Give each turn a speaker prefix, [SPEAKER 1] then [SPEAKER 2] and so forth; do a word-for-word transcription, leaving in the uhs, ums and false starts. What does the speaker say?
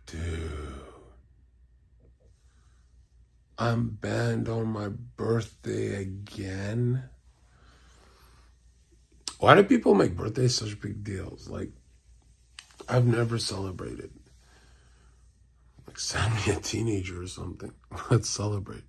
[SPEAKER 1] Dude. I'm banned on my birthday again? Why do people make birthdays such big deals? Like, I've never celebrated. Like, send me a teenager or something. Let's celebrate.